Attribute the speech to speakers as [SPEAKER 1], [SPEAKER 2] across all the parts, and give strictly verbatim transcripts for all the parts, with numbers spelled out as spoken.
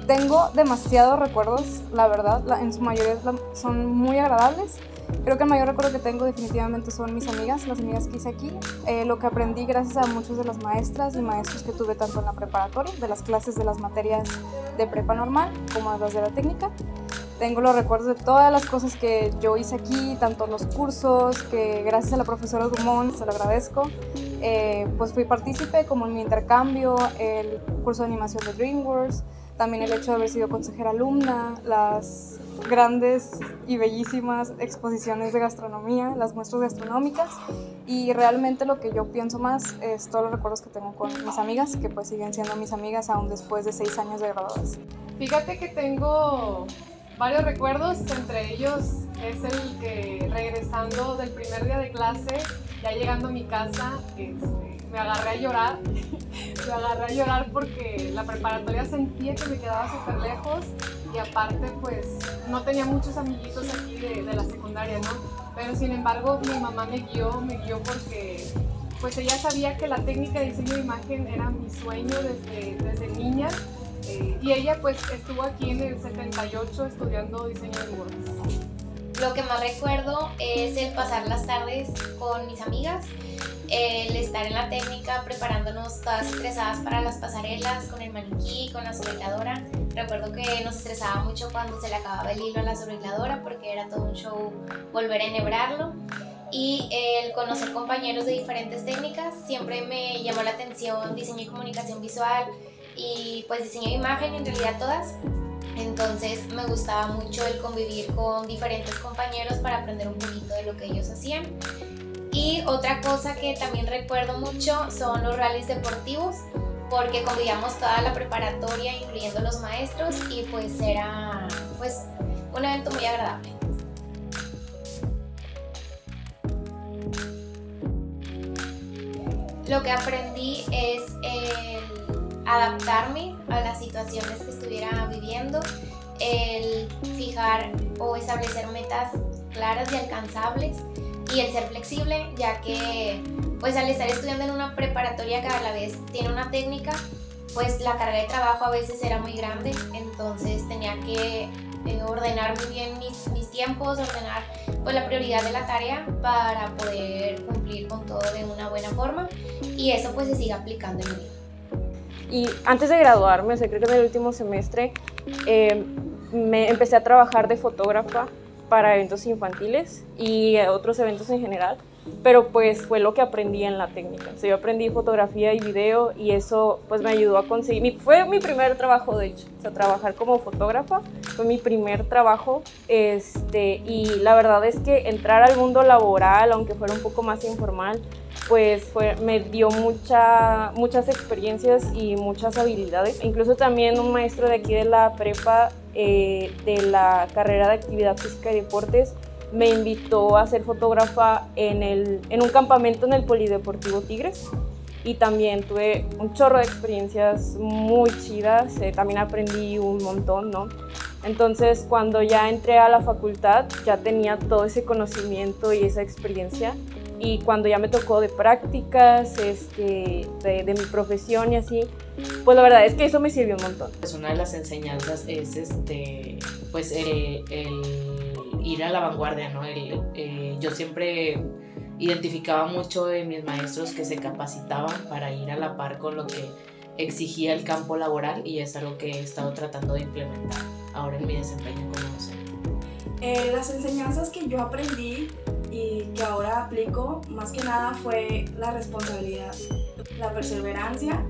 [SPEAKER 1] tengo demasiados recuerdos, la verdad, la, en su mayoría son muy agradables. Creo que el mayor recuerdo que tengo definitivamente son mis amigas, las amigas que hice aquí, eh, lo que aprendí gracias a muchos de las maestras y maestros que tuve tanto en la preparatoria, de las clases de las materias de prepa normal como de las de la técnica. Tengo los recuerdos de todas las cosas que yo hice aquí, tanto los cursos, que gracias a la profesora Dumont, se lo agradezco, eh, pues fui partícipe, como en mi intercambio, el curso de animación de DreamWorks, también el hecho de haber sido consejera alumna, las grandes y bellísimas exposiciones de gastronomía, las muestras gastronómicas, y realmente lo que yo pienso más es todos los recuerdos que tengo con mis amigas, que pues siguen siendo mis amigas aún después de seis años de graduadas.
[SPEAKER 2] Fíjate que tengo varios recuerdos, entre ellos es el que regresando del primer día de clase, ya llegando a mi casa, este, me agarré a llorar, me agarré a llorar porque la preparatoria sentía que me quedaba súper lejos y aparte pues no tenía muchos amiguitos aquí de, de la secundaria, ¿no? Pero sin embargo mi mamá me guió, me guió porque pues ella sabía que la técnica de diseño de imagen era mi sueño desde, desde niña. Eh, y ella pues estuvo aquí en el setenta y ocho estudiando diseño de modas.
[SPEAKER 3] Lo que más recuerdo es el pasar las tardes con mis amigas, el estar en la técnica preparándonos todas estresadas para las pasarelas, con el maniquí, con la sobrehiladora. Recuerdo que nos estresaba mucho cuando se le acababa el hilo a la sobrehiladora porque era todo un show volver a enhebrarlo. Y el conocer compañeros de diferentes técnicas, siempre me llamó la atención diseño y comunicación visual, y pues diseño de imagen, en realidad todas. Entonces me gustaba mucho el convivir con diferentes compañeros para aprender un poquito de lo que ellos hacían. Y otra cosa que también recuerdo mucho son los rallies deportivos, porque convivíamos toda la preparatoria, incluyendo los maestros, y pues era pues un evento muy agradable. Lo que aprendí es el adaptarme a las situaciones que estuviera viviendo, el fijar o establecer metas claras y alcanzables y el ser flexible, ya que pues al estar estudiando en una preparatoria que a la vez tiene una técnica, pues la carga de trabajo a veces era muy grande, entonces tenía que eh, ordenar muy bien mis, mis tiempos, ordenar pues la prioridad de la tarea para poder cumplir con todo de una buena forma, y eso pues se sigue aplicando en mi vida.
[SPEAKER 4] Y antes de graduarme, o sea, creo que en el último semestre, eh, me empecé a trabajar de fotógrafa para eventos infantiles y otros eventos en general, pero pues fue lo que aprendí en la técnica. O sea, yo aprendí fotografía y video y eso pues me ayudó a conseguir, mi, fue mi primer trabajo de hecho, o sea, trabajar como fotógrafa fue mi primer trabajo, este, y la verdad es que entrar al mundo laboral, aunque fuera un poco más informal, pues fue, me dio mucha, muchas experiencias y muchas habilidades. Incluso también un maestro de aquí de la prepa, eh, de la carrera de actividad física y deportes, me invitó a ser fotógrafa en, el, en un campamento en el Polideportivo Tigres, y también tuve un chorro de experiencias muy chidas, eh, también aprendí un montón, ¿no? Entonces cuando ya entré a la facultad ya tenía todo ese conocimiento y esa experiencia, y cuando ya me tocó de prácticas, este, de, de mi profesión y así, pues la verdad es que eso me sirvió un montón.
[SPEAKER 5] Pues una de las enseñanzas es este, pues el, el ir a la vanguardia, ¿no? El, eh, yo siempre identificaba mucho en mis maestros que se capacitaban para ir a la par con lo que exigía el campo laboral, y es algo que he estado tratando de implementar ahora en mi desempeño como docente.
[SPEAKER 6] Eh, las enseñanzas que yo aprendí y que ahora aplico más que nada fue la responsabilidad, la perseverancia,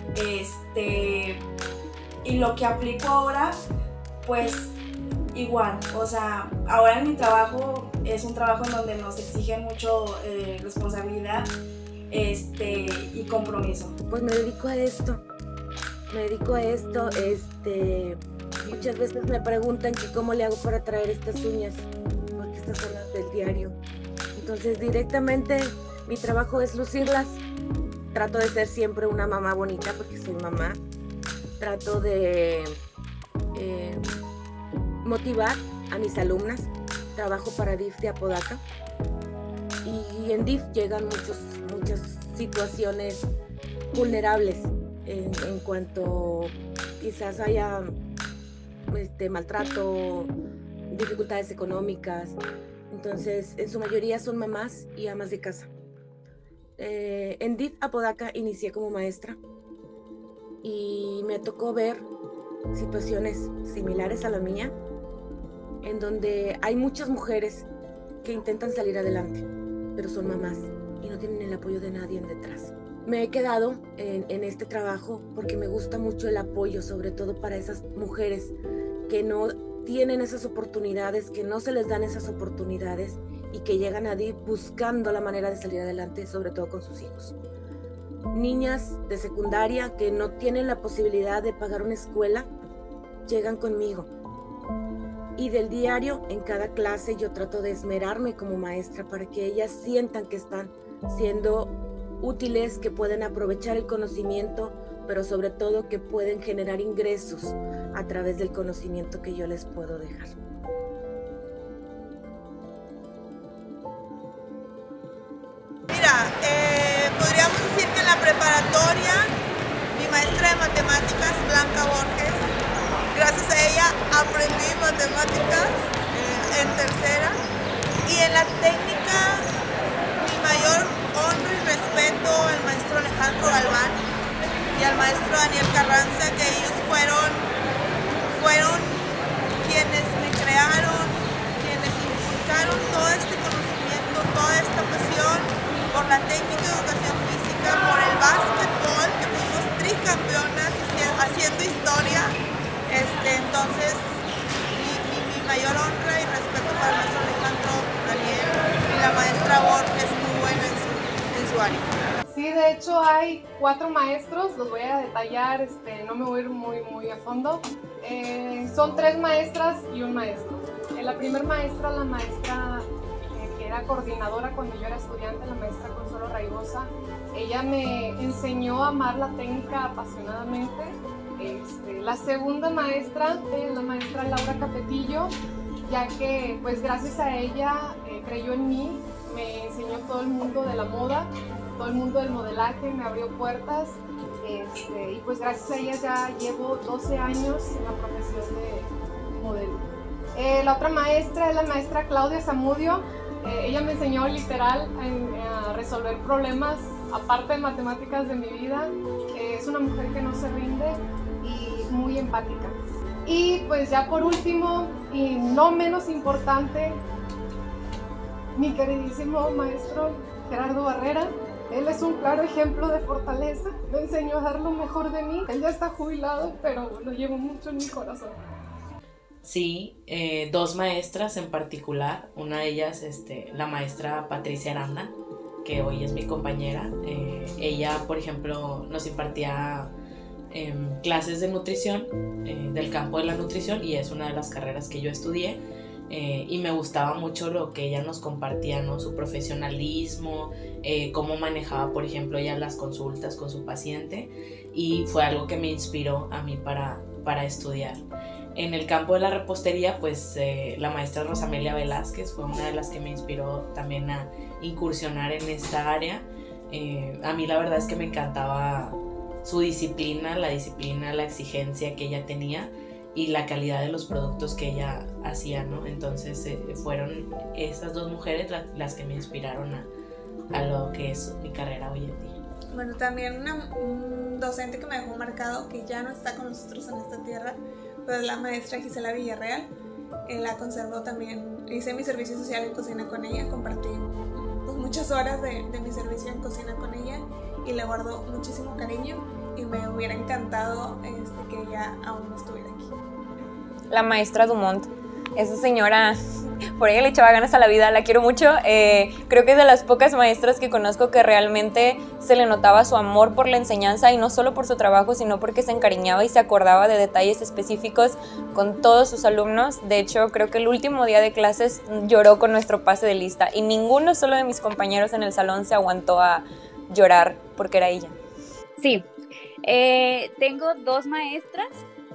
[SPEAKER 6] este, y lo que aplico ahora pues igual, o sea, ahora en mi trabajo es un trabajo en donde nos exigen mucho eh, responsabilidad este, y compromiso.
[SPEAKER 7] Pues me dedico a esto, me dedico a esto, este, muchas veces me preguntan que cómo le hago para traer estas uñas, porque estas son las del diario. Entonces directamente mi trabajo es lucirlas, trato de ser siempre una mamá bonita porque soy mamá, trato de eh, motivar a mis alumnas, trabajo para D I F de Apodaca, y en D I F llegan muchos, muchas situaciones vulnerables en, en cuanto quizás haya este, maltrato, dificultades económicas. Entonces, en su mayoría son mamás y amas de casa. Eh, en D I F Apodaca inicié como maestra y me tocó ver situaciones similares a la mía, en donde hay muchas mujeres que intentan salir adelante, pero son mamás y no tienen el apoyo de nadie en detrás. Me he quedado en, en este trabajo porque me gusta mucho el apoyo, sobre todo para esas mujeres que no tienen esas oportunidades, que no se les dan esas oportunidades y que llegan a D I F buscando la manera de salir adelante, sobre todo con sus hijos. Niñas de secundaria que no tienen la posibilidad de pagar una escuela, llegan conmigo. Y del diario, en cada clase, yo trato de esmerarme como maestra para que ellas sientan que están siendo útiles, que pueden aprovechar el conocimiento, pero sobre todo que pueden generar ingresos a través del conocimiento que yo les puedo dejar.
[SPEAKER 8] Mira, eh, podríamos decir que en la preparatoria, mi maestra de matemáticas, Blanca Borges, gracias a ella aprendí matemáticas eh, en tercera. Y en la técnica, mi mayor honra y respeto al maestro Alejandro Galván y al maestro Daniel Carranza, que ellos fueron, fueron quienes me crearon, quienes inculcaron todo este conocimiento, toda esta pasión por la técnica de educación física, por el básquetbol, que fuimos tricampeonas haciendo historia. Este, entonces, mi, mi, mi mayor honra y respeto para el maestro Alejandro, Daniel y la maestra Borges, muy buena en su, en su área.
[SPEAKER 2] Sí, de hecho hay cuatro maestros, los voy a detallar, este, no me voy a ir muy, muy a fondo. Eh, son tres maestras y un maestro. Eh, la primera maestra, la maestra eh, que era coordinadora cuando yo era estudiante, la maestra Consuelo Raigosa, ella me enseñó a amar la técnica apasionadamente. Este, la segunda maestra es la maestra Laura Capetillo, ya que pues gracias a ella eh, creyó en mí, me enseñó todo el mundo de la moda, todo el mundo del modelaje, me abrió puertas, este, y pues gracias a ella ya llevo doce años en la profesión de modelo. Eh, la otra maestra es la maestra Claudia Zamudio. Eh, ella me enseñó literal a, a resolver problemas aparte de matemáticas de mi vida. Eh, es una mujer que no se rinde y muy empática. Y pues ya por último y no menos importante, mi queridísimo maestro Gerardo Barrera. Él es un claro ejemplo de fortaleza, me enseñó a dar lo mejor de mí. Él ya está jubilado, pero lo llevo mucho en mi corazón.
[SPEAKER 5] Sí, eh, dos maestras en particular, una de ellas, este, la maestra Patricia Aranda, que hoy es mi compañera. Eh, ella, por ejemplo, nos impartía eh, clases de nutrición, eh, del campo de la nutrición, y es una de las carreras que yo estudié. Eh, y me gustaba mucho lo que ella nos compartía, ¿no? Su profesionalismo, eh, cómo manejaba, por ejemplo, ella las consultas con su paciente, y fue algo que me inspiró a mí para, para estudiar. En el campo de la repostería, pues eh, la maestra Rosamelia Velázquez fue una de las que me inspiró también a incursionar en esta área. Eh, a mí la verdad es que me encantaba su disciplina, la disciplina, la exigencia que ella tenía y la calidad de los productos que ella hacía, ¿no? Entonces eh, fueron esas dos mujeres la, las que me inspiraron a, a lo que es mi carrera hoy en día.
[SPEAKER 9] Bueno, también una, un docente que me dejó marcado, que ya no está con nosotros en esta tierra, pues la maestra Gisela Villarreal. Eh, la conservo también, hice mi servicio social en cocina con ella, compartí pues, muchas horas de, de mi servicio en cocina con ella y le guardo muchísimo cariño y me hubiera encantado este, que ella aún no estuviera aquí.
[SPEAKER 10] La maestra Dumont, esa señora, por ella le echaba ganas a la vida, la quiero mucho. Eh, creo que es de las pocas maestras que conozco que realmente se le notaba su amor por la enseñanza, y no solo por su trabajo, sino porque se encariñaba y se acordaba de detalles específicos con todos sus alumnos. De hecho, creo que el último día de clases lloró con nuestro pase de lista, y ninguno solo de mis compañeros en el salón se aguantó a llorar porque era ella.
[SPEAKER 11] Sí, eh, tengo dos maestras.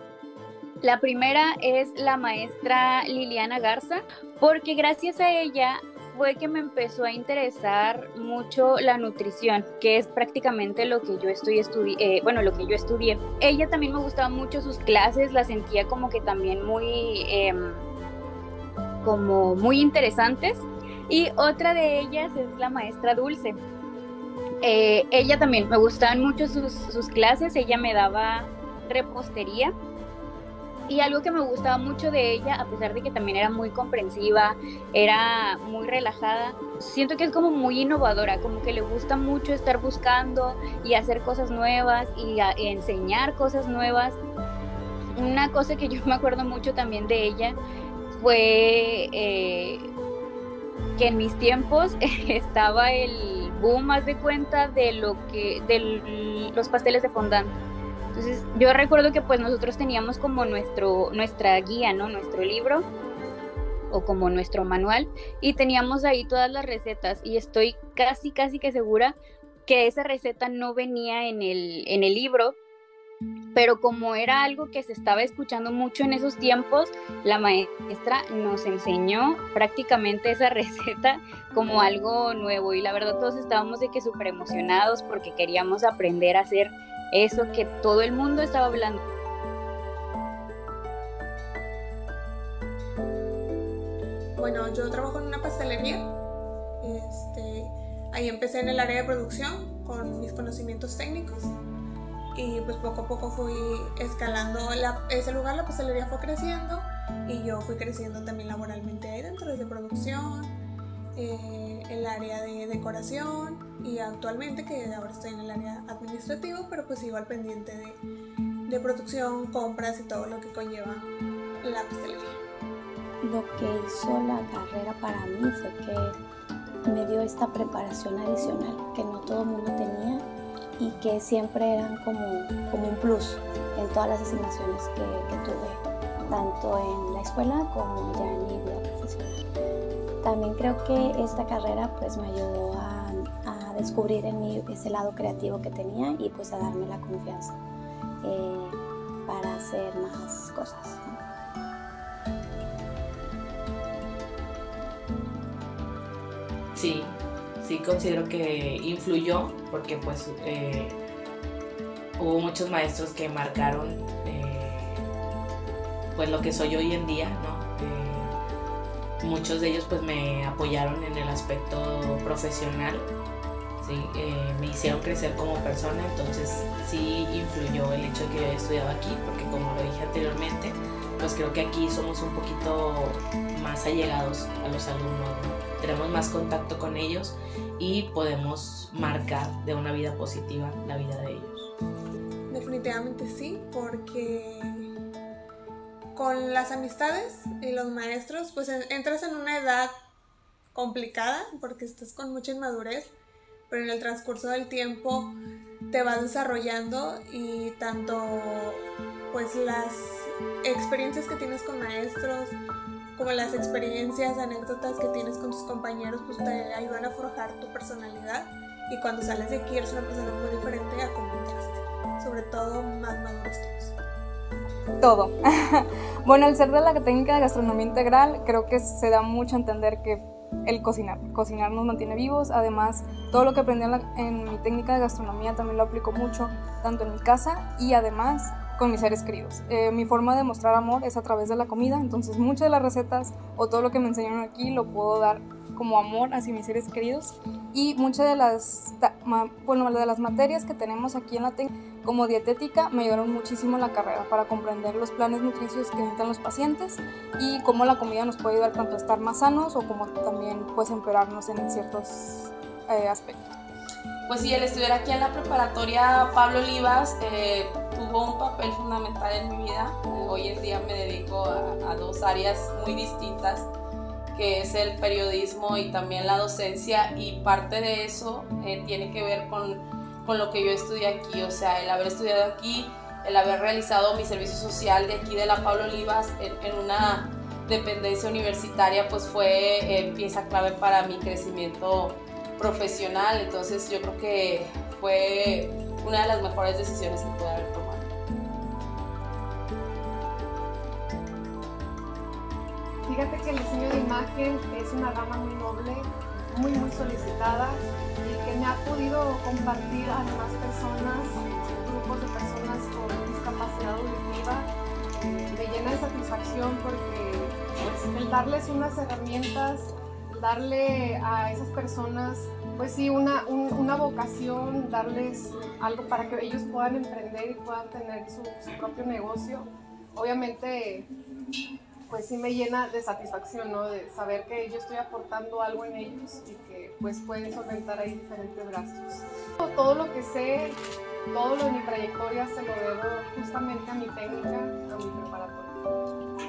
[SPEAKER 11] La primera es la maestra Liliana Garza, porque gracias a ella fue que me empezó a interesar mucho la nutrición, que es prácticamente lo que yo estoy estudi eh, bueno, lo que yo estudié. Ella también me gustaban mucho sus clases, las sentía como que también muy, eh, como muy interesantes. Y otra de ellas es la maestra Dulce. Eh, ella también, me gustaban mucho sus, sus clases, ella me daba repostería. Y algo que me gustaba mucho de ella, a pesar de que también era muy comprensiva, era muy relajada, siento que es como muy innovadora, como que le gusta mucho estar buscando y hacer cosas nuevas y, a, y enseñar cosas nuevas. Una cosa que yo me acuerdo mucho también de ella fue eh, que en mis tiempos estaba el boom, haz de cuenta, de lo que, de los pasteles de fondant. Entonces yo recuerdo que pues nosotros teníamos como nuestro, nuestra guía, ¿no? Nuestro libro o como nuestro manual y teníamos ahí todas las recetas y estoy casi casi que segura que esa receta no venía en el, en el libro, pero como era algo que se estaba escuchando mucho en esos tiempos, la maestra nos enseñó prácticamente esa receta como algo nuevo y la verdad todos estábamos de que súper emocionados porque queríamos aprender a hacer eso que todo el mundo estaba hablando.
[SPEAKER 9] Bueno, yo trabajo en una pastelería. Este, ahí empecé en el área de producción con mis conocimientos técnicos y pues poco a poco fui escalando la, ese lugar, la pastelería fue creciendo y yo fui creciendo también laboralmente ahí dentro, desde producción, eh, el área de decoración y actualmente que ahora estoy en el área administrativo, pero pues sigo al pendiente de, de producción, compras y todo lo que conlleva la pastelería.
[SPEAKER 12] Lo que hizo la carrera para mí fue que me dio esta preparación adicional que no todo el mundo tenía y que siempre eran como, como un plus en todas las asignaciones que, que tuve, tanto en la escuela como ya en mi vida profesional. También creo que esta carrera pues me ayudó a, a descubrir en mí ese lado creativo que tenía y pues a darme la confianza eh, para hacer más cosas.
[SPEAKER 5] Sí, sí considero que influyó porque pues eh, hubo muchos maestros que marcaron eh, pues lo que soy hoy en día, ¿no? Eh, muchos de ellos pues me apoyaron en el aspecto profesional, ¿sí? Eh, me hicieron crecer como persona, entonces sí influyó el hecho de que yo haya estudiado aquí porque como lo dije anteriormente, pues creo que aquí somos un poquito más allegados a los alumnos, ¿no? Tenemos más contacto con ellos y podemos marcar de una vida positiva la vida de ellos.
[SPEAKER 9] Definitivamente sí, porque con las amistades y los maestros pues entras en una edad complicada porque estás con mucha inmadurez, pero en el transcurso del tiempo te vas desarrollando y tanto pues las experiencias que tienes con maestros como las experiencias, anécdotas que tienes con tus compañeros pues te ayudan a forjar tu personalidad y cuando sales de aquí eres una persona muy diferente a como entraste, sobre todo más maduros todos.
[SPEAKER 1] Todo. Bueno, el ser de la técnica de gastronomía integral creo que se da mucho a entender que el cocinar, cocinar nos mantiene vivos, además todo lo que aprendí en, la, en mi técnica de gastronomía también lo aplico mucho, tanto en mi casa y además con mis seres queridos. Eh, mi forma de mostrar amor es a través de la comida, entonces muchas de las recetas o todo lo que me enseñaron aquí lo puedo dar como amor hacia mis seres queridos y muchas de las, bueno, de las materias que tenemos aquí en la técnica como dietética me ayudaron muchísimo en la carrera para comprender los planes nutricios que necesitan los pacientes y cómo la comida nos puede ayudar tanto a estar más sanos o como también pues empeorarnos en ciertos eh, aspectos.
[SPEAKER 13] Pues sí, el estudiar aquí en la preparatoria Pablo Olivas eh, tuvo un papel fundamental en mi vida. Eh, hoy en día me dedico a, a dos áreas muy distintas, que es el periodismo y también la docencia, y parte de eso eh, tiene que ver con, con lo que yo estudié aquí, o sea, el haber estudiado aquí, el haber realizado mi servicio social de aquí de la Pablo Olivas en, en una dependencia universitaria, pues fue eh, pieza clave para mi crecimiento profesional, entonces yo creo que fue una de las mejores decisiones que pude haber tomado.
[SPEAKER 2] fíjate que el diseño de imagen es una rama muy noble, muy muy solicitada y que me ha podido compartir a demás personas, grupos de personas con discapacidad auditiva. Me llena de satisfacción porque pues, el darles unas herramientas, darle a esas personas pues sí, una, un, una vocación, darles algo para que ellos puedan emprender y puedan tener su, su propio negocio. Obviamente, pues sí me llena de satisfacción, ¿no? De saber que yo estoy aportando algo en ellos y que pues pueden solventar ahí diferentes gastos. Todo lo que sé, todo lo de mi trayectoria se lo debo justamente a mi técnica, a mi preparatoria.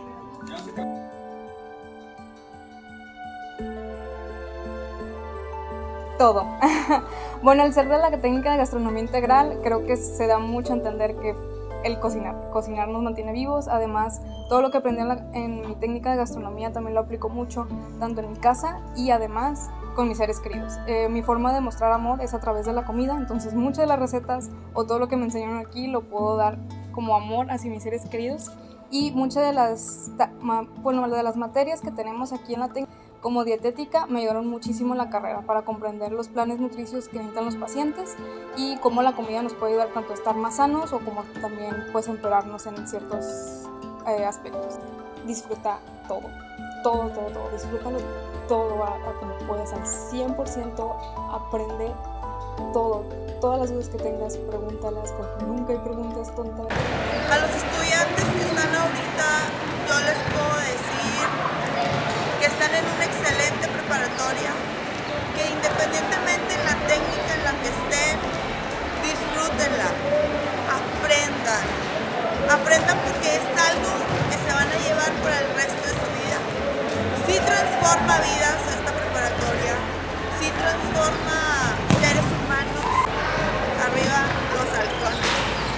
[SPEAKER 1] Todo. Bueno, al ser de la técnica de gastronomía integral, creo que se da mucho a entender que el cocinar, cocinar nos mantiene vivos. Además, todo lo que aprendí en, la, en mi técnica de gastronomía también lo aplico mucho, tanto en mi casa y además con mis seres queridos. Eh, mi forma de mostrar amor es a través de la comida, entonces muchas de las recetas o todo lo que me enseñaron aquí lo puedo dar como amor hacia mis seres queridos. Y muchas de las, bueno, de las materias que tenemos aquí en la técnica, como dietética, me ayudaron muchísimo en la carrera para comprender los planes nutricios que necesitan los pacientes y cómo la comida nos puede ayudar tanto a estar más sanos o como también pues empeorarnos en ciertos eh, aspectos. Disfruta todo, todo, todo, todo, disfrútalo todo a, a como puedas, al cien por ciento, aprende todo, todas las dudas que tengas, pregúntalas, porque nunca hay preguntas tontas.
[SPEAKER 8] A los estudiantes que están ahorita, yo les puedo decir que están en una excelente preparatoria, que independientemente en la técnica en la que estén, disfrútenla, aprendan, aprendan porque es algo que se van a llevar por el resto de su vida. Sí transforma vidas esta preparatoria, sí transforma seres humanos, arriba los halcones.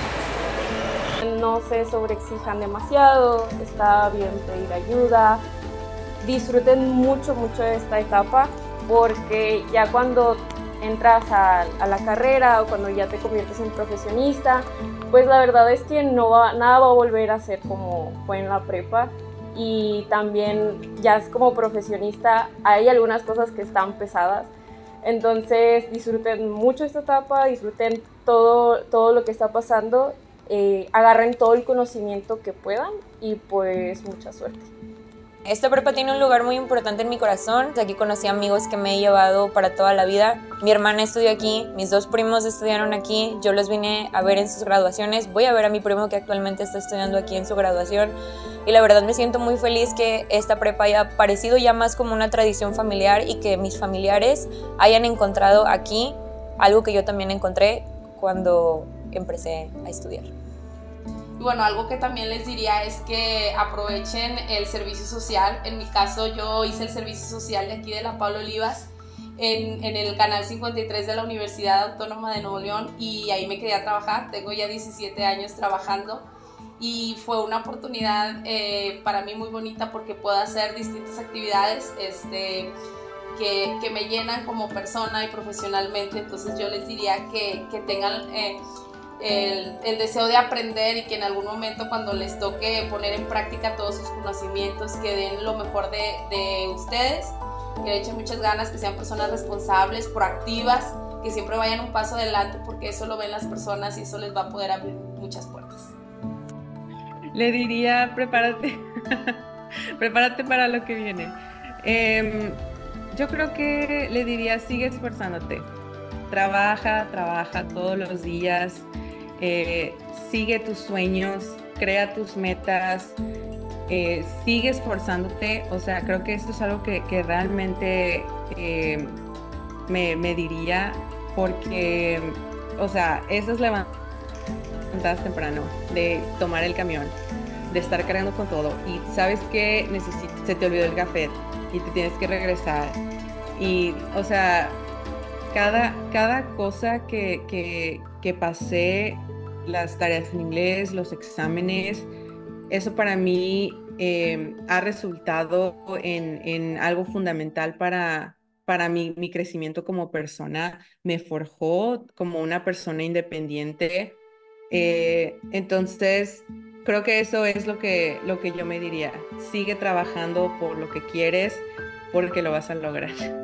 [SPEAKER 4] No se sobreexijan demasiado, está bien pedir ayuda. Disfruten mucho, mucho de esta etapa porque ya cuando entras a, a la carrera o cuando ya te conviertes en profesionista, pues la verdad es que no va, nada va a volver a ser como fue en la prepa y también ya es como profesionista hay algunas cosas que están pesadas, entonces disfruten mucho esta etapa, disfruten todo, todo lo que está pasando, eh, agarren todo el conocimiento que puedan y pues mucha suerte.
[SPEAKER 10] Esta prepa tiene un lugar muy importante en mi corazón. Aquí conocí amigos que me he llevado para toda la vida. Mi hermana estudió aquí, mis dos primos estudiaron aquí, yo los vine a ver en sus graduaciones. Voy a ver a mi primo que actualmente está estudiando aquí en su graduación. Y la verdad me siento muy feliz que esta prepa haya parecido ya más como una tradición familiar y que mis familiares hayan encontrado aquí algo que yo también encontré cuando empecé a estudiar.
[SPEAKER 13] Y bueno, algo que también les diría es que aprovechen el servicio social. En mi caso, yo hice el servicio social de aquí de la Pablo Olivas en, en el canal cincuenta y tres de la Universidad Autónoma de Nuevo León y ahí me quedé a trabajar. Tengo ya diecisiete años trabajando y fue una oportunidad eh, para mí muy bonita porque puedo hacer distintas actividades este, que, que me llenan como persona y profesionalmente. Entonces yo les diría que, que tengan... Eh, El, el deseo de aprender y que en algún momento cuando les toque poner en práctica todos sus conocimientos que den lo mejor de, de ustedes, que le echen muchas ganas, que sean personas responsables, proactivas, que siempre vayan un paso adelante porque eso lo ven las personas y eso les va a poder abrir muchas puertas.
[SPEAKER 14] Le diría prepárate, prepárate para lo que viene. Eh, yo creo que le diría sigue esforzándote, trabaja, trabaja todos los días. Eh, sigue tus sueños, crea tus metas, eh, sigue esforzándote. O sea, creo que esto es algo que, que realmente eh, me, me diría porque, o sea, eso es levantadas temprano, de tomar el camión, de estar cargando con todo y sabes que necesitas, se te olvidó el café y te tienes que regresar y, o sea, cada, cada cosa que, que, que pasé, las tareas en inglés, los exámenes, eso para mí eh, ha resultado en, en algo fundamental para, para mi, mi crecimiento como persona. Me forjó como una persona independiente. Eh, entonces, creo que eso es lo que, lo que yo me diría. Sigue trabajando por lo que quieres, porque lo vas a lograr.